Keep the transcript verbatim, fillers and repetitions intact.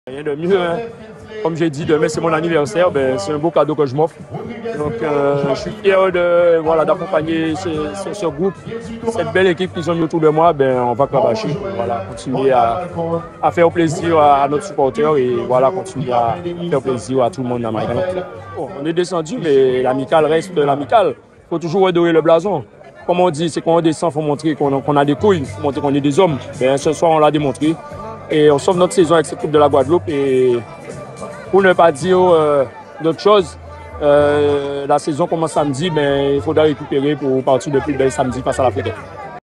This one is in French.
Rien de mieux, hein. Comme j'ai dit, demain c'est mon anniversaire, ben, c'est un beau cadeau que je m'offre. Donc euh, je suis fier de voilà, d'accompagner ce, ce, ce groupe, cette belle équipe qui sont mis autour de moi. Ben, on va cravacher, voilà, continuer à, à faire plaisir à, à notre supporter et voilà, continuer à faire plaisir à tout le monde dans ma équipe. Bon, on est descendu, mais l'amical reste l'amical. Il faut toujours redorer le blason. Comme on dit, c'est quand on descend, il faut montrer qu'on a, qu'on a des couilles, il faut montrer qu'on est des hommes. Ben, ce soir, on l'a démontré. Et on sauve notre saison avec cette Coupe de la Guadeloupe. Et pour ne pas dire euh, d'autres choses, euh, la saison commence samedi, mais il faudra récupérer pour partir de plus belle samedi face à la Fédération.